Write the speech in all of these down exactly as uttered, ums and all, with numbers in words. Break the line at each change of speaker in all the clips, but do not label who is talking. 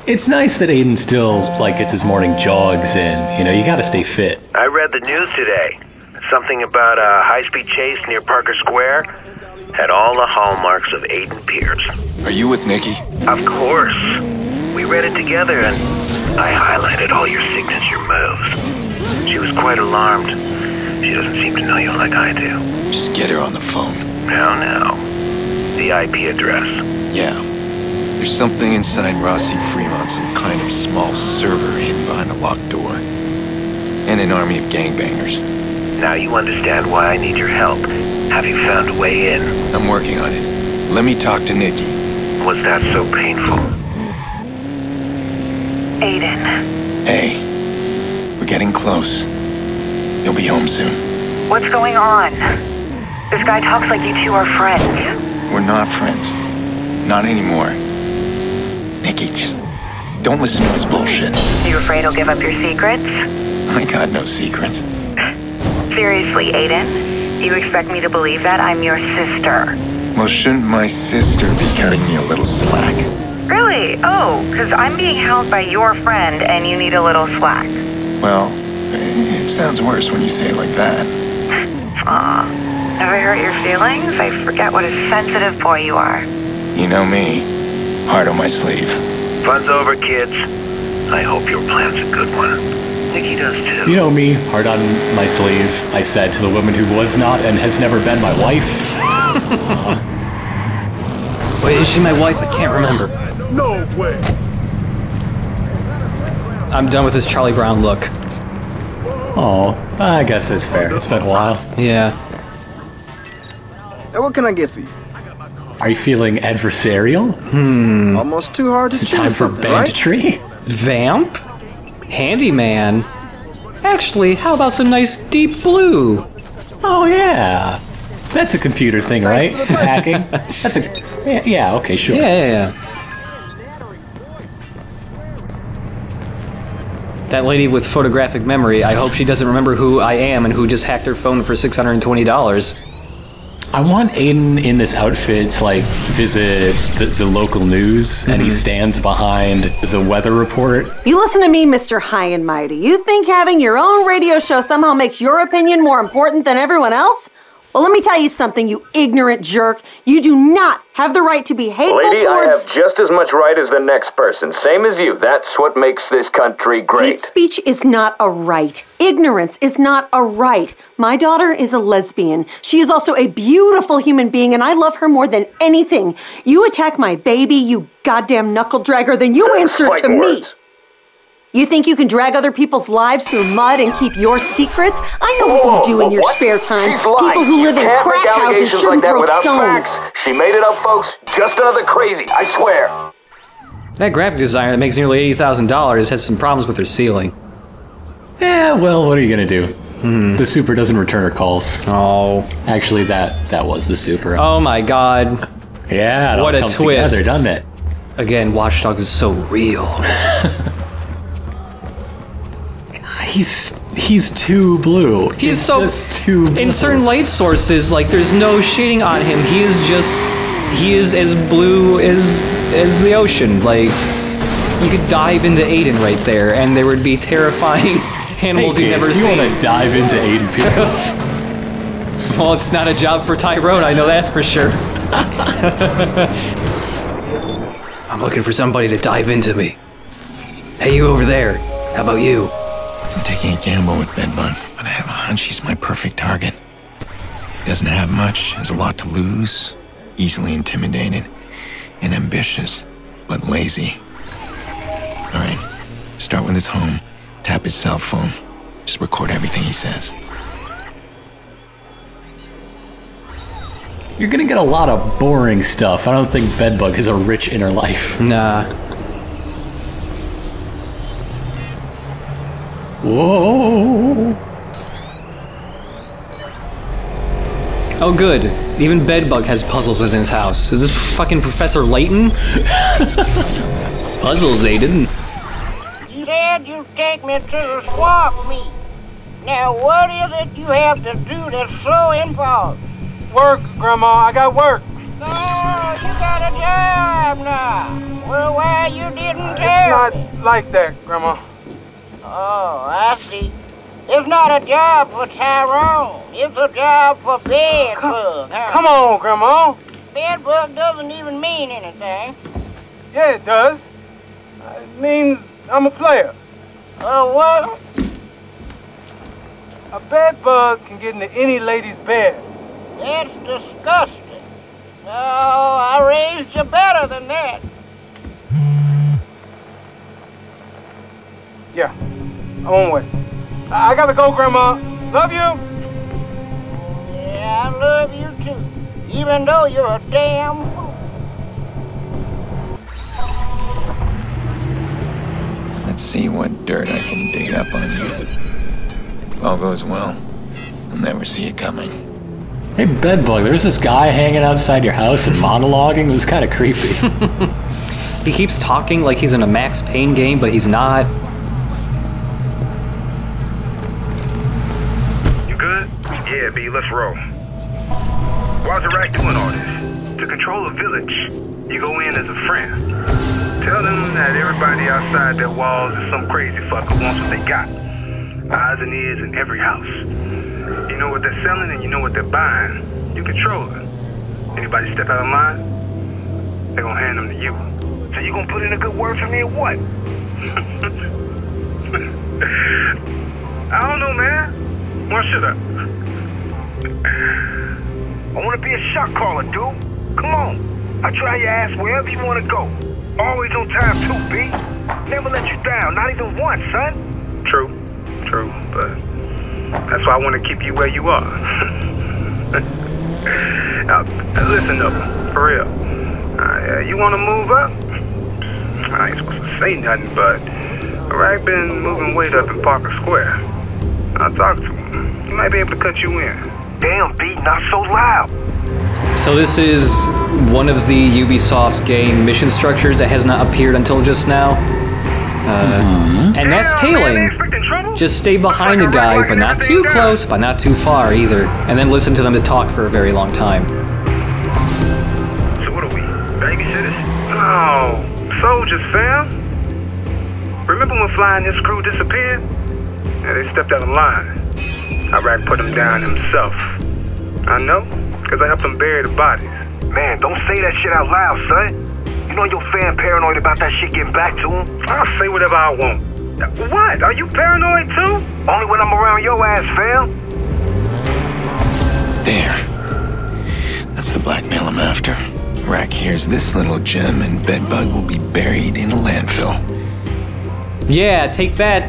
It's nice that Aiden still, like, gets his morning jogs in. You know, you gotta stay fit.
I read the news today. Something about a high-speed chase near Parker Square. Had all the hallmarks of Aiden Pearce.
Are you with Nikki?
Of course. We read it together and I highlighted all your signature moves. She was quite alarmed. She doesn't seem to know you like I do.
Just get her on the phone.
Now, now. The I P address.
Yeah. There's something inside Rossi Fremont, some kind of small server hidden behind a locked door. And an army of gangbangers.
Now you understand why I need your help. Have you found a way in?
I'm working on it. Let me talk to Nikki.
Was that so painful?
Aiden.
Hey. We're getting close. You'll be home soon.
What's going on? This guy talks like you two are friends.
We're not friends. Not anymore. Nikki, just don't listen to his bullshit.
Are you afraid he'll give up your secrets?
I got no secrets.
Seriously, Aiden? You expect me to believe that I'm your sister?
Well, shouldn't my sister be cutting me a little slack?
Really? Oh, because I'm being housed by your friend and you need a little slack.
Well, it sounds worse when you say it like that.
Aw, have I hurt your feelings? I forget what a sensitive boy you are.
You know me. Heart on my sleeve.
Fun's over, kids. I hope your plan's a good one. Nikki does too.
You know me, heart on my sleeve, I said to the woman who was not and has never been my wife. uh,
Wait, is she my wife? I can't remember.
No way.
I'm done with this Charlie Brown look.
Oh, I guess that's fair. It's been a while.
Yeah.
Hey, what can I get for you?
Are you feeling adversarial?
Hmm.
Almost too hard to
Is it
choose
time for
something, right?
banditry?
Vamp? Handyman? Actually, how about some nice deep blue?
Oh, yeah. That's a computer thing, right? Hacking? That's a... Yeah, yeah, okay, sure.
Yeah, yeah, yeah. That lady with photographic memory, I hope she doesn't remember who I am and who just hacked her phone for six hundred twenty dollars.
I want Aiden in this outfit to, like, visit the, the local news, mm-hmm. and he stands behind the weather report.
You listen to me, Mister High and Mighty. You think having your own radio show somehow makes your opinion more important than everyone else? Well, let me tell you something, you ignorant jerk. You do not have the right to be hateful
Lady,
towards...
I have just as much right as the next person. Same as you. That's what makes this country great.
Hate speech is not a right. Ignorance is not a right. My daughter is a lesbian. She is also a beautiful human being, and I love her more than anything. You attack my baby, you goddamn knuckle dragger, then you answer to me. You think you can drag other people's lives through mud and keep your secrets? I know what you do in your spare time. People who live in crack houses shouldn't throw stones.
She made it up, folks. Just another crazy, I swear.
That graphic designer that makes nearly eighty thousand dollars has some problems with her ceiling.
Yeah, well, what are you gonna do? Hmm. The super doesn't return her calls.
Oh.
Actually, that that was the super.
Oh my god.
Yeah, it
what
all
a
comes
twist.
together, doesn't it?
Again, Watch Dogs is so real.
He's he's too blue.
He's,
he's
so
just too blue.
In certain light sources, like there's no shading on him. He is just he is as blue as as the ocean. Like you could dive into Aiden right there, and there would be terrifying animals
hey,
you've never
kids,
seen.
You want to dive into Aiden Pearce?
Well, it's not a job for Tyrone. I know that for sure. I'm looking for somebody to dive into me. Hey, you over there? How about you?
I'm taking a gamble with Bedbug, but I have a hunch he's my perfect target. He doesn't have much, has a lot to lose, easily intimidated, and ambitious, but lazy. Alright, start with his home, tap his cell phone, just record everything he says.
You're gonna get a lot of boring stuff. I don't think Bedbug has a rich inner life.
Nah.
Whoa.
Oh good. Even Bedbug has puzzles in his house. Is this fucking Professor Layton? Puzzles, Aiden.
You said you'd take me to the swamp meet. Now what is it you have to do that's so involved?
Work, Grandma. I got work.
Oh, you got a job now. Well, why you didn't
Uh,
tell
not like that, Grandma.
Oh, I see. It's not a job for Tyrone. It's a job for Bedbug, huh?
Come on, Grandma.
Bedbug doesn't even mean anything.
Yeah, it does. Uh, It means I'm a player.
Oh, what?
A bed bug can get into any lady's bed.
That's disgusting. No, I raised you better than that.
Yeah, I'm on way. I, I gotta go, Grandma. Love you.
Yeah, I love you too. Even though you're a damn fool.
Let's see what dirt I can dig up on you. If all goes well, I'll never see it coming.
Hey, Bedbug, there's this guy hanging outside your house and monologuing. It was kind of creepy.
He keeps talking like he's in a Max Payne game, but he's not.
You good? Yeah, B, let's roll. Why's the rack doing all this? To control a village, you go in as a friend. Tell them that everybody outside their walls is some crazy fucker who wants what they got. Eyes and ears in every house. You know what they're selling and you know what they're buying. You control it. Anybody step out of line, they're gonna hand them to you. So you gonna put in a good word for me or what? I don't know, man. Why should I? I wanna be a shot caller, dude. Come on. I'll try your ass wherever you wanna go. Always on time too, B. Never let you down, not even once, son. True, true, but that's why I want to keep you where you are. Now, listen up, for real. Uh, you want to move up? I ain't supposed to say nothing, but Rack been moving weight up in Parker Square. I'll talk to him. He might be able to cut you in. Damn, B, not so loud.
So this is one of the Ubisoft game mission structures that has not appeared until just now. Uh, mm-hmm. And that's tailing. Just stay behind a guy, but not too close, but not too far either. And then listen to them to talk for a very long time.
So what are we, babysitters? No, soldiers, fam. Remember when flying this crew disappeared? Yeah, they stepped out of line. Iraq put them down himself. I know, because I helped them bury the bodies. Man, don't say that shit out loud, son. You know your fan paranoid about that shit getting back to him? I'll say whatever I want. What? Are you paranoid too? Only when I'm around your ass, fam.
There. That's the blackmail I'm after. Rack hears this little gem and Bedbug will be buried in a landfill.
Yeah, take that.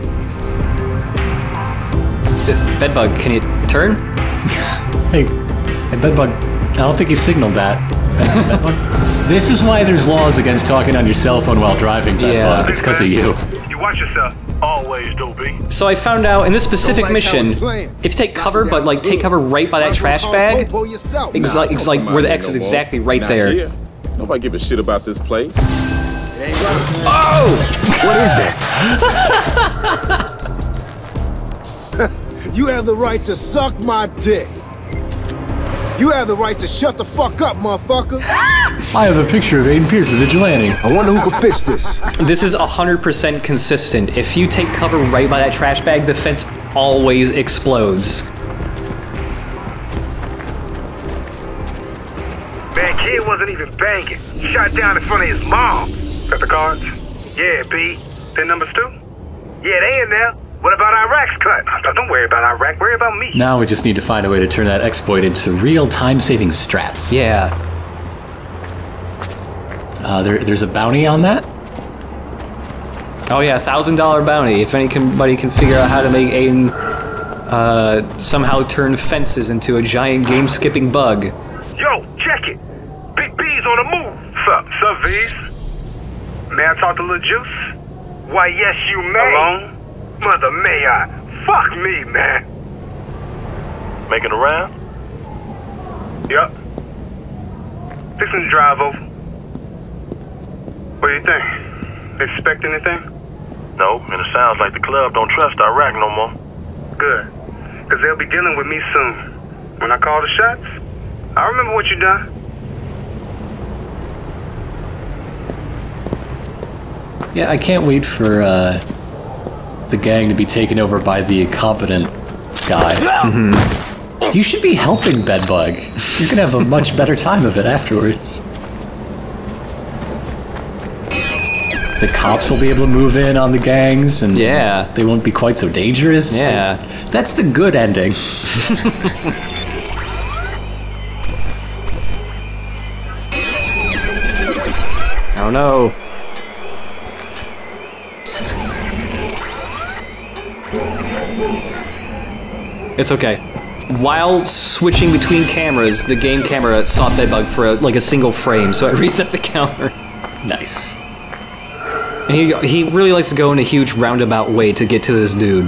D Bedbug, can you turn?
Hey, hey, Bedbug, I don't think you signaled that. Bedbug? This is why there's laws against talking on your cell phone while driving, Bedbug. Yeah. It's because of you.
You watch yourself. Always, Dopey.
So I found out in this specific mission, if you take cover, but like take cover right by that trash bag, it's like, it's like where the X is exactly right there.
Nobody give a shit about this place.
Oh!
What is that? You have the right to suck my dick. You have the right to shut the fuck up, motherfucker.
I have a picture of Aiden Pearce, the vigilante.
I wonder who can fix this.
This is one hundred percent consistent. If you take cover right by that trash bag, the fence always explodes.
Man, kid wasn't even banging. Shot down in front of his mom. Got the cards? Yeah, B. Pin numbers two? Yeah, they in there. What about Iraq's cut? Don't worry about Iraq, worry about me.
Now we just need to find a way to turn that exploit into real time-saving strats.
Yeah.
Uh, there, there's a bounty on that?
Oh yeah, one thousand dollar bounty. If anybody can figure out how to make Aiden uh, somehow turn fences into a giant game-skipping bug.
Yo, check it. Big B's on the move. Sup, sup, V's? May I talk to Lil Juice? Why, yes, you may. Alone? Mother, may I? Fuck me, man. Making a round? Yup. Fixing to drive over. What do you think? Expect anything? No, and it sounds like the club don't trust Iraq no more. Good. Because they'll be dealing with me soon. When I call the shots, I remember what you done.
Yeah, I can't wait for uh, the gang to be taken over by the incompetent guy. Mm-hmm. You should be helping Bedbug. You're gonna have a much better time of it afterwards. The cops will be able to move in on the gangs, and
yeah,
they won't be quite so dangerous.
Yeah,
that's the good ending.
Oh no. It's okay. While switching between cameras, the game camera saw Bedbug for a, like a single frame, so it reset the counter.
Nice.
And he he really likes to go in a huge roundabout way to get to this dude.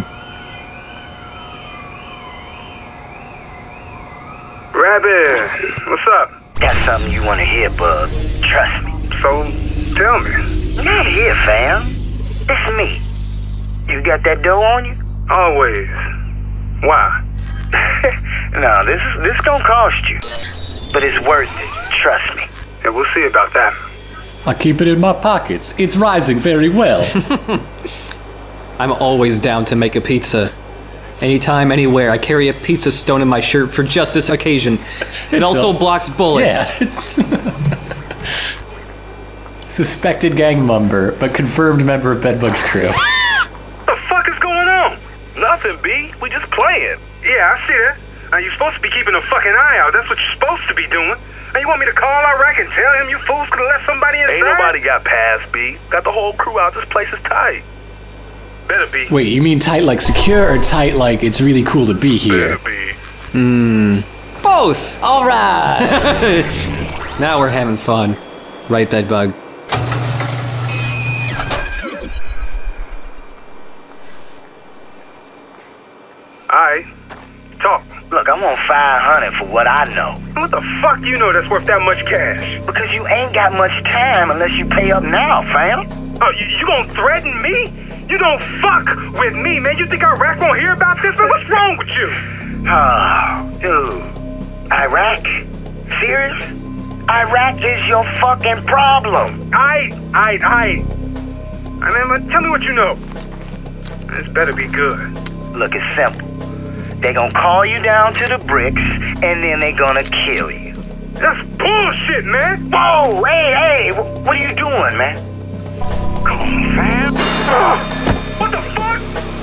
Rabbit, what's up?
Got something you want to hear, bud. Trust me.
So, tell me.
Not here, fam. It's me. You got that dough on you?
Always. Why?
No, this is this gonna cost you, but it's worth it. Trust me.
Yeah, we'll see about that.
I keep it in my pockets. It's rising very well.
I'm always down to make a pizza. Anytime, anywhere. I carry a pizza stone in my shirt for just this occasion. It also
No.
blocks bullets.
Yeah. Suspected gang member, but confirmed member of Bedbug's crew.
What the fuck is going on? Nothing, B. We just playing. Yeah, I see that. Now, you're supposed to be keeping a fucking eye out. That's what you're supposed to be doing. Now, you want me to call Iraq and tell him you fools could have let somebody inside?
Ain't nobody got past, B. Got the whole crew out. This place is tight.
Better be.
Wait, you mean tight like secure or tight like it's really cool to be here?
Better be.
Hmm. Both! Alright! Now we're having fun. Right, Bedbug?
Alright. Talk.
Look, I'm on five hundred for what I know.
What the fuck do you know that's worth that much cash?
Because you ain't got much time unless you pay up now, fam.
Oh, you, you gonna threaten me? You don't fuck with me, man. You think Iraq won't hear about this? Man, what's wrong with you?
Oh, dude. Iraq? Serious? Iraq is your fucking problem.
I, I, I. I mean, tell me what you know. This better be good.
Look, it's simple. They gonna call you down to the bricks, and then they gonna kill you.
That's bullshit, man.
Whoa, hey, hey, what are you doing, man?
Come on, man. Ugh. What the fuck?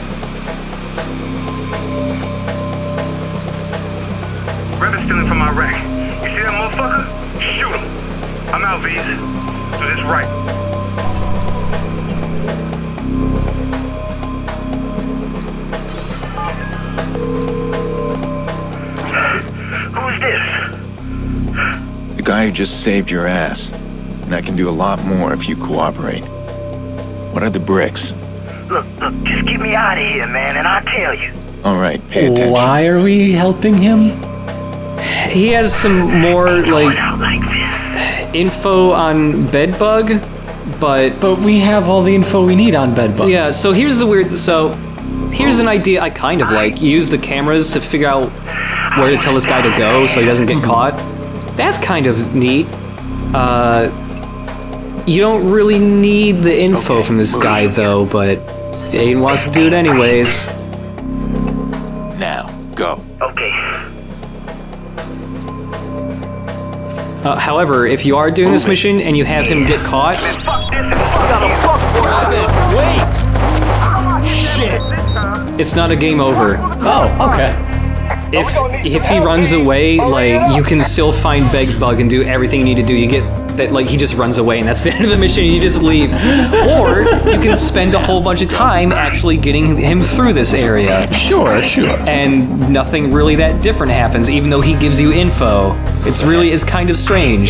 Rabbit's stealing from Iraq. You see that motherfucker? Shoot him. I'm out, V's. Do this right.
Who's this?
The guy who just saved your ass. And I can do a lot more if you cooperate. What are the bricks?
Look, look, just get me out of here, man, and I'll tell you.
All right, pay attention.
Why are we helping him?
He has some more, like, info on Bedbug, but...
But we have all the info we need on Bedbug.
Yeah, so here's the weird... So, here's an idea I kind of like. Use the cameras to figure out where to tell this guy to go so he doesn't get caught. That's kind of neat. Uh... You don't really need the info okay, from this guy, though, but Aiden wants to do it anyways.
Now, go.
Okay.
Uh, however, if you are doing
Move
this mission and you have him get caught...
Rabbit, wait! Shit!
It's not a game over.
Oh, okay.
If if he runs away, like, you can still find Bedbug and do everything you need to do. You get that, like, he just runs away and that's the end of the mission, you just leave. Or you can spend a whole bunch of time actually getting him through this area.
Sure, sure.
And nothing really that different happens, even though he gives you info. It's really is kind of strange.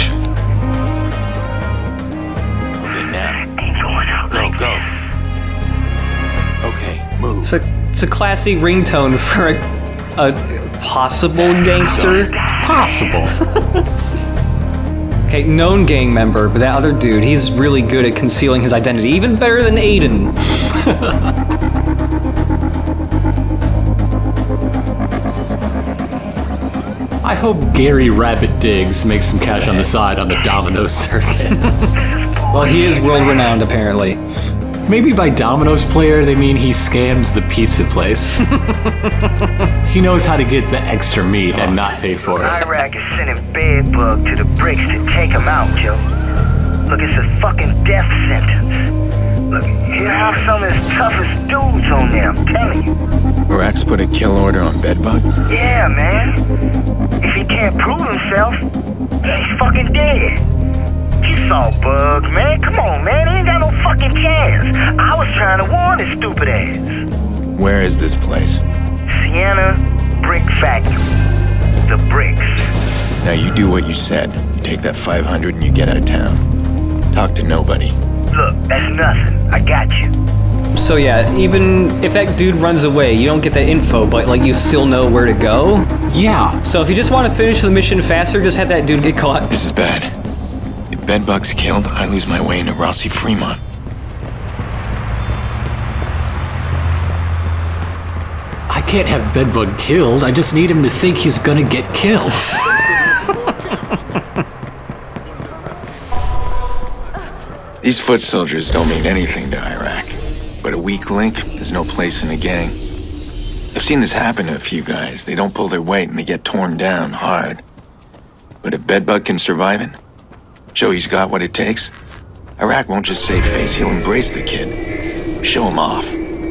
Okay, now.
Ain't going out
Go,
like
go.
this.
Okay, move.
It's a, it's a classy ringtone for a, a possible gangster.
Possible.
Okay, known gang member, but that other dude, he's really good at concealing his identity, even better than Aiden.
I hope Gary Rabbit Diggs makes some cash on the side on the domino circuit.
Well, he is world-renowned, apparently.
Maybe by Domino's player, they mean he scams the pizza place. He knows how to get the extra meat and not pay for it.
Iraq is sending Bedbug to the bricks to take him out, Joe. Look, it's a fucking death sentence. Look, he'll have some of his toughest dudes on there, I'm telling you.
Iraq's put a kill order on Bedbug?
Yeah, man. If he can't prove himself, he's fucking dead. You saw Bug, man. Come on, man. He ain't got no fucking chance. I was trying to warn his stupid ass.
Where is this place?
Sienna Brick Factory. The bricks.
Now you do what you said. You take that five hundred and you get out of town. Talk to nobody.
Look, that's nothing. I got you.
So yeah, even if that dude runs away, you don't get that info, but like you still know where to go?
Yeah.
So if you just want to finish the mission faster, just have that dude get caught.
This is bad. If Bedbug's killed, I lose my way into Rossi Fremont.
I can't have Bedbug killed. I just need him to think he's gonna get killed.
These foot soldiers don't mean anything to Iraq. But a weak link, there's no place in a gang. I've seen this happen to a few guys. They don't pull their weight and they get torn down hard. But if Bedbug can survive it, show he's got what it takes, Iraq won't just save face, he'll embrace the kid. Show him off.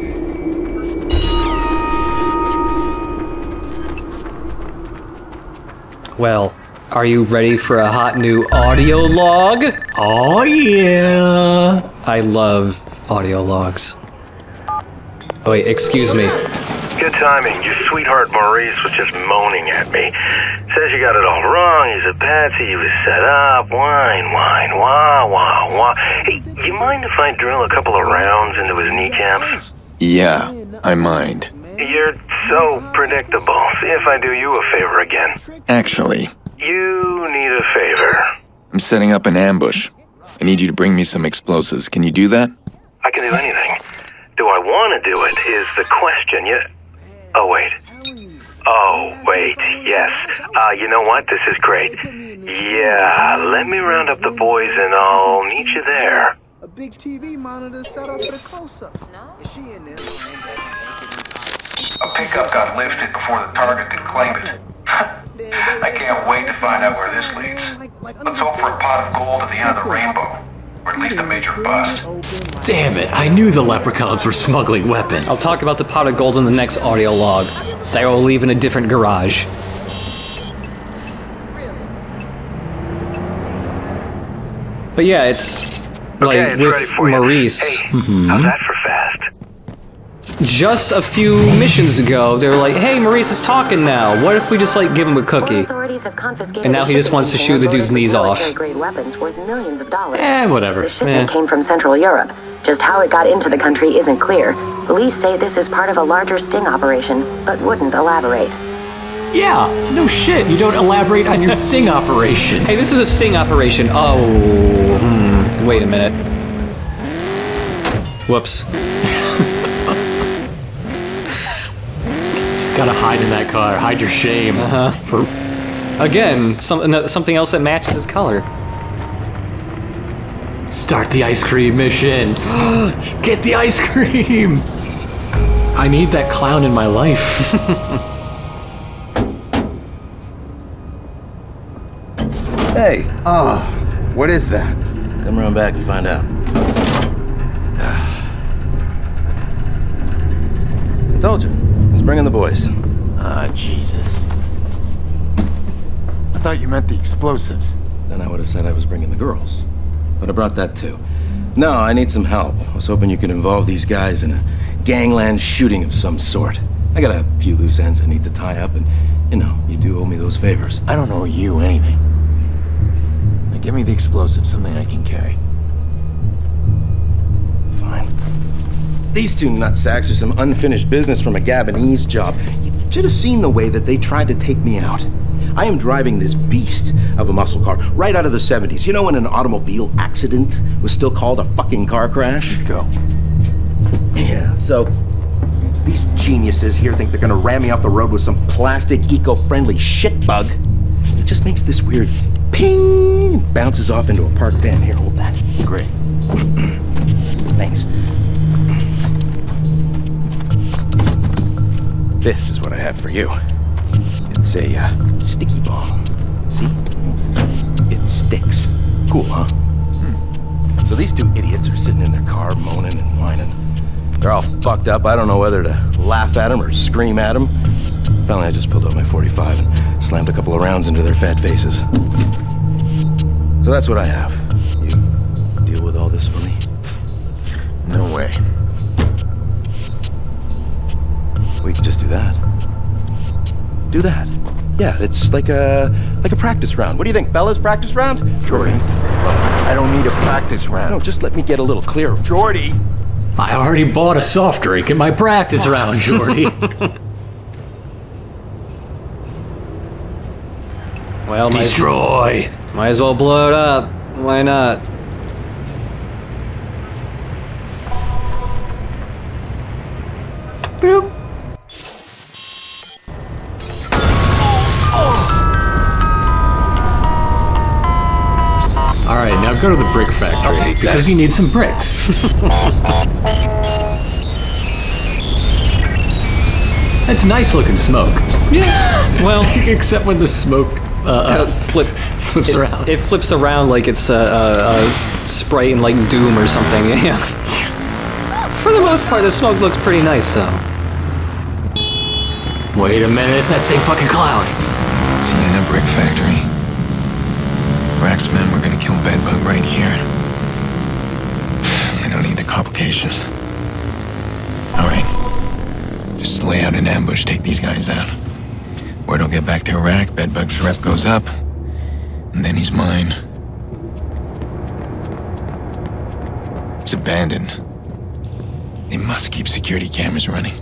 Well, are you ready for a hot new audio log?
Oh yeah!
I love audio logs. Oh wait, excuse me.
Good timing. Your sweetheart Maurice was just moaning at me. Says you got it all wrong. He's a patsy. He was set up. Whine, whine, wah, wah, wah. Hey, you mind if I drill a couple of rounds into his kneecaps?
Yeah, I mind.
You're so predictable. See if I do you a favor again.
Actually,
you need a favor.
I'm setting up an ambush. I need you to bring me some explosives. Can you do that?
I can do anything. Do I want to do it is the question. You... Oh, wait. Oh, wait, yes. Uh, you know what? This is great. Yeah, let me round up the boys and I'll meet you there.
A big T V monitor set up for the close-ups. Is she in there?
A pickup got lifted before the target could claim it. I can't wait to find out where this leads. Let's hope for a pot of gold at the end of the rainbow. Or at least a major bust.
Damn it, I knew the leprechauns were smuggling weapons.
I'll talk about the pot of gold in the next audio log. That I will leave in a different garage. But yeah, it's like
okay, it's
with Maurice.
Hey, mm-hmm. How's that for fast?
Just a few missions ago, they were like, hey, Maurice is talking now. What if we just like give him a cookie? And now he just wants to shoot the dude's knees off.
Weapons worth millions of dollars.
Eh, whatever.
The shipment
eh.
came from Central Europe. Just how it got into the country isn't clear. Police say this is part of a larger sting operation, but wouldn't elaborate.
Yeah, no shit. You don't elaborate on your sting operations.
Hey, this is a sting operation. Oh, hmm. Wait a minute. Whoops.
Gotta hide in that car. Hide your shame.
Uh-huh. For again, some, something else that matches his color.
Start the ice cream mission. Get the ice cream. I need that clown in my life.
Hey, oh, what is that?
Come around back and find out. I told you. He's bringing the boys.
Ah, Jesus. I thought you meant the explosives.
Then I would have said I was bringing the girls. But I brought that too. No, I need some help. I was hoping you could involve these guys in a gangland shooting of some sort. I got a few loose ends I need to tie up, and, you know, you do owe me those favors.
I don't owe you anything. Now give me the explosives, something I can carry.
Fine. These two nutsacks are some unfinished business from a Gabonese job. You should have seen the way that they tried to take me out. I am driving this beast of a muscle car right out of the seventies. You know when an automobile accident was still called a fucking car crash?
Let's go.
Yeah, so these geniuses here think they're gonna ram me off the road with some plastic, eco-friendly shit bug. It just makes this weird ping and bounces off into a parked van. Here, hold that.
Great.
Thanks. This is what I have for you. It's a uh, sticky bomb. See? It sticks. Cool, huh? Hmm. So these two idiots are sitting in their car moaning and whining. They're all fucked up. I don't know whether to laugh at them or scream at them. Finally, I just pulled out my forty-five and slammed a couple of rounds into their fat faces. So that's what I have. You deal with all this for me?
No way.
We can just do that. Do that. Yeah, it's like a like a practice round. What do you think, fellas? Practice round?
Jordy, I don't need a practice round.
No, just let me get a little clearer.
Jordy!
I already bought a soft drink in my practice round, Jordy.
Well,
destroy.
Might, might as well blow it up. Why not?
Boop. All right, now go to the brick factory because you need some bricks. That's nice looking smoke.
Yeah. Well,
except when the smoke uh, uh,
flip
flips
it,
around.
It flips around like it's a, a, a Sprite in like Doom or something. Yeah. For the most part, the smoke looks pretty nice though.
Wait a minute, it's that same fucking cloud.
See you in a brick factory. Rack's men were gonna kill Bedbug right here. I don't need the complications. Alright. Just lay out an ambush, take these guys out. Word'll get back to Iraq, Bedbug's rep goes up, and then he's mine. It's abandoned. They must keep security cameras running.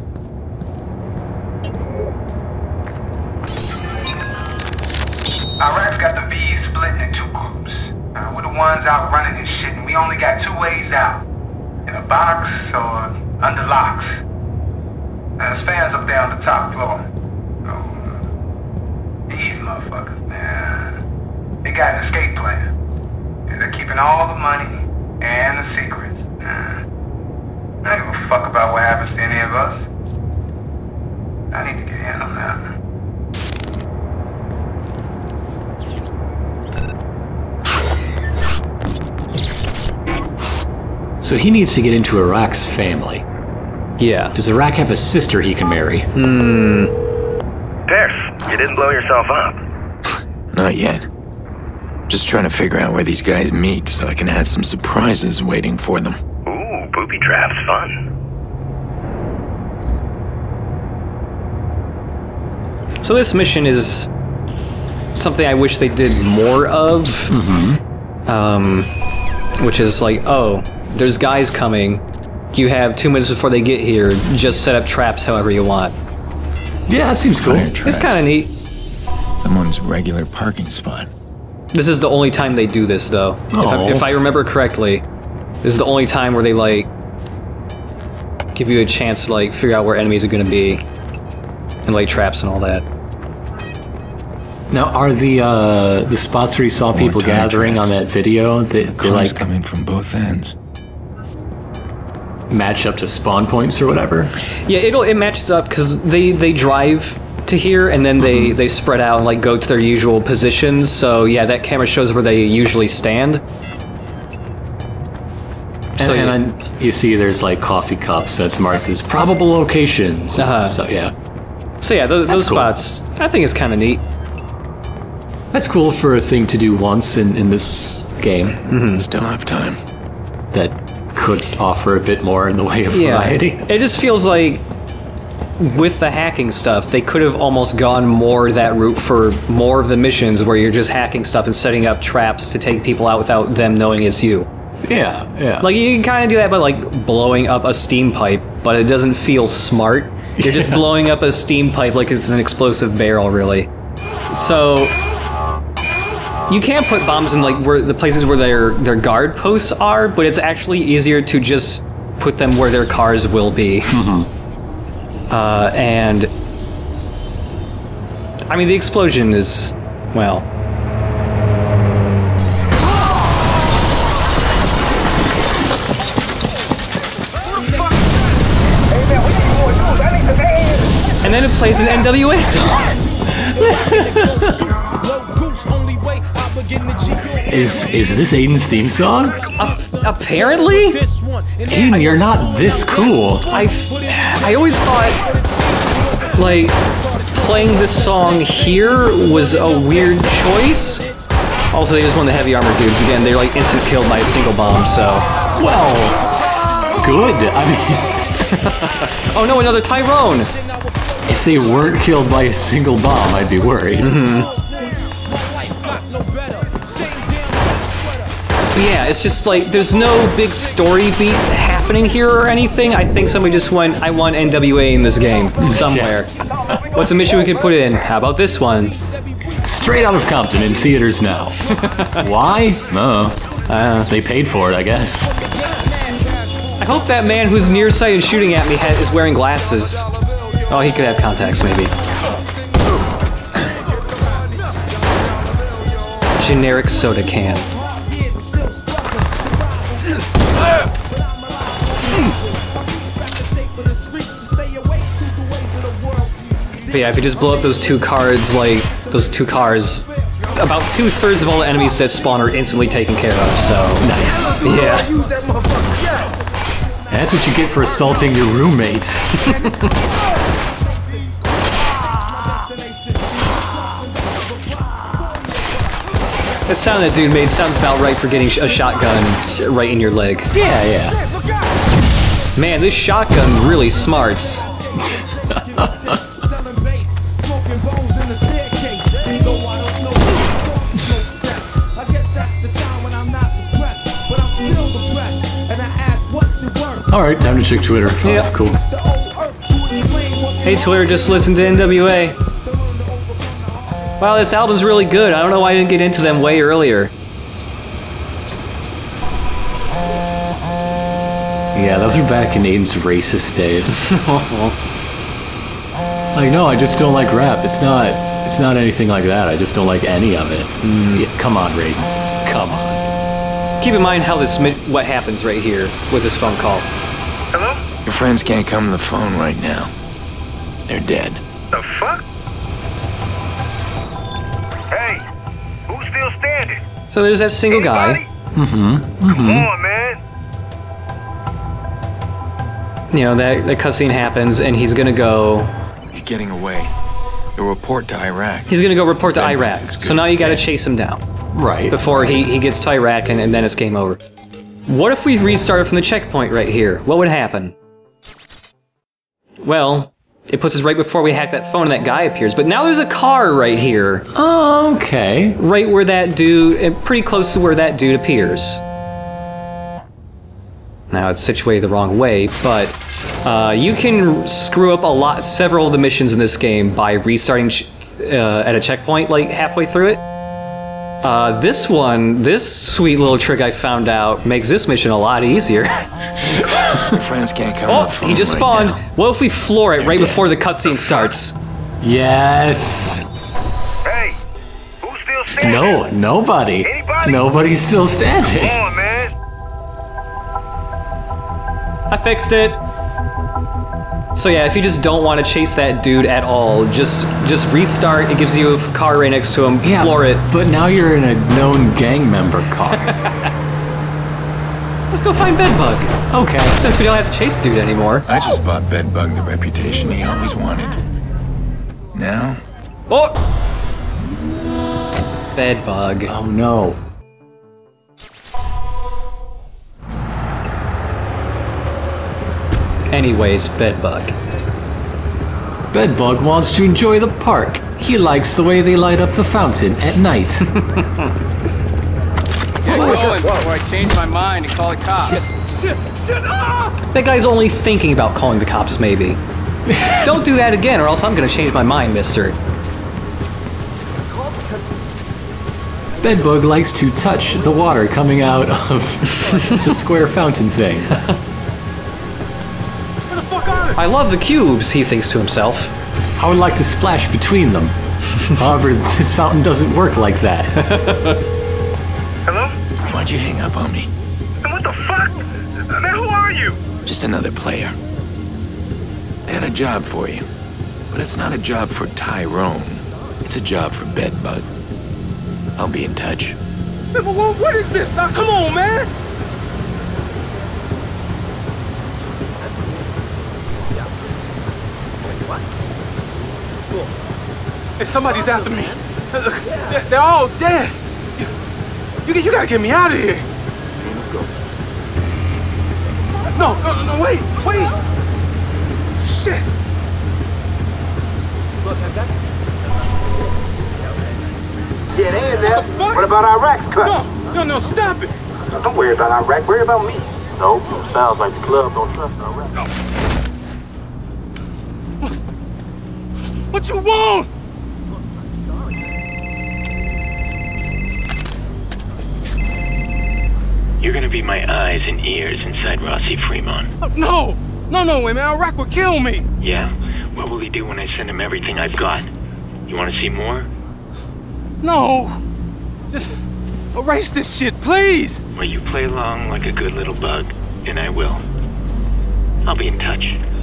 Iraq's got the V's split into two groups. Uh, we're the ones out running this shit, and we only got two ways out. In a box or under locks. Uh, there's fans up there on the top floor. Oh, these motherfuckers, man. They got an escape plan. And they're keeping all the money and the secrets. Uh, I don't give a fuck about what happens to any of us. I need to get in on that.
So he needs to get into Iraq's family.
Yeah.
Does Iraq have a sister he can marry?
Hmm.
Pearce, you didn't blow yourself up.
Not yet. Just trying to figure out where these guys meet so I can have some surprises waiting for them.
Ooh, booby traps, fun.
So this mission is something I wish they did more of.
Mm-hmm.
Um, which is like, oh, there's guys coming. You have two minutes before they get here. Just set up traps however you want.
Yeah, that seems cool.
It's kind of neat.
Someone's regular parking spot.
This is the only time they do this, though. If I, if I remember correctly, this is the only time where they like give you a chance to like figure out where enemies are going to be and lay traps and all that.
Now, are the uh, the spots where you saw
More
people gathering
tracks.
on that video, they,
The
they
cars
like
coming from both ends.
match up to spawn points or whatever?
Yeah, it'll it matches up because they they drive to here and then they they spread out and like go to their usual positions. So yeah, that camera shows where they usually stand.
And,
So
and I, you see, there's like coffee cups that's marked as probable locations.
Uh-huh.
So yeah,
So yeah, those, those
cool.
spots, I think it's kind of neat.
that's cool for a thing to do once in in this game.
Mm-hmm.
Still have time.
That could offer a bit more in the way of
Yeah,
variety.
it just feels like with the hacking stuff, they could have almost gone more that route for more of the missions where you're just hacking stuff and setting up traps to take people out without them knowing it's you.
Yeah, yeah.
Like you can kind of do that by like blowing up a steam pipe, but it doesn't feel smart. You're just blowing up a steam pipe like it's an explosive barrel, really. So you can't put bombs in like where the places where their their guard posts are, but it's actually easier to just put them where their cars will be.
Mm-hmm.
Uh, and I mean the explosion is, well, And then it plays an N W A song.
Is is this Aiden's theme song?
Uh, apparently?
Aiden, you're not this cool.
I, I always thought, like, playing this song here was a weird choice. Also, they just won the heavy armor dudes. Again, they're like instant killed by a single bomb, so...
Well, good. I mean...
Oh no, another Tyrone!
If they weren't killed by a single bomb, I'd be worried.
Mm-hmm. Yeah, it's just like, there's no big story beat happening here or anything. I think somebody just went, I want N W A in this game, somewhere. What's a mission we could put in? How about this one?
Straight out of Compton, in theaters now. Why? Oh, uh, they paid for it, I guess.
I hope that man who's nearsighted shooting at me has, is wearing glasses. Oh, he could have contacts, maybe. Generic soda can. But yeah, if you just blow up those two cards, like, those two cars, about two-thirds of all the enemies that spawn are instantly taken care of, so...
Nice.
Yeah.
That's what you get for assaulting your roommate.
That sound that dude made sounds about right for getting a shotgun right in your leg.
Yeah, yeah.
Man, this shotgun really smarts.
Alright, time to check Twitter.
Yeah.
Oh, cool.
Hey Twitter, just listen to N W A. Wow, this album's really good. I don't know why I didn't get into them way earlier.
Yeah, those are back in Aiden's racist days. Like, no, I just don't like rap. It's not, it's not anything like that. I just don't like any of it. Mm. Yeah, come on, Raiden. Come on.
Keep in mind how this, what happens right here with this phone call.
Hello?
Your friends can't come to the phone right now. They're dead.
The fuck? Hey, who's still standing?
So there's that single guy.
Mm-hmm. Mm-hmm.
Come on, man.
You know, that, that cutscene happens, and he's gonna go...
He's getting away. He'll report to Iraq.
He's gonna go report to Iraq. So now you gotta chase him down.
Right.
Before he, he gets to Iraq, and, and then it's game over. What if we restarted from the checkpoint right here? What would happen? Well, it puts us right before we hack that phone and that guy appears. But now there's a car right here.
Oh, okay.
Right where that dude, pretty close to where that dude appears. Now it's situated the wrong way, but uh, you can screw up a lot, several of the missions in this game by restarting ch uh, at a checkpoint like halfway through it. Uh, this one, this sweet little trick I found out makes this mission a lot easier.
Your friends can't come
Oh,
on the phone
he just
right
spawned.
now.
What if we floor it
They're
right
dead.
before the cutscene starts?
Yes.
Hey, who's still standing?
No, nobody.
Anybody?
Nobody's still standing.
Come on, man.
I fixed it. So yeah, if you just don't want to chase that dude at all, just just restart. It gives you a car right next to him.
Yeah,
floor it.
but now you're in a known gang member car.
Let's go find Bedbug.
Okay.
Since we don't have to chase dude anymore.
I just bought Bedbug the reputation he always wanted. Now?
Oh! Bedbug.
Oh no.
Anyways, Bedbug.
Bedbug wants to enjoy the park. He likes the way they light up the fountain at night.
Get going before I change my mind and call a cop.
Shit, shit, ah! That guy's only thinking about calling the cops, maybe. Don't do that again, or else I'm gonna change my mind, mister.
Bedbug likes to touch the water coming out of the square fountain thing.
I love the cubes, he thinks to himself.
I would like to splash between them. However, this fountain doesn't work like that.
Hello?
Why'd you hang up on me?
What the fuck? Man, who are you?
Just another player. I had a job for you. But it's not a job for Tyrone. It's a job for Bedbug. I'll be in touch.
Man, what, what is this? Uh, come on, man! Hey, somebody's after me. They're, they're all dead. You, you, you gotta get me out of here. No, no, no, no, wait, wait. Shit.
Get in there. What, what about Iraq's cut?
No, no, no, stop it.
No, don't worry about Iraq. Worry about me. No, sounds like the club don't trust Iraq. No.
What you want?
You're gonna be my eyes and ears inside Rossi Fremont.
Oh, no! No, no, wait, man. Iraq will kill me.
Yeah? What will he do when I send him everything I've got? You wanna see more?
No! Just erase this shit, please!
Well, you play along like a good little bug, and I will. I'll be in touch.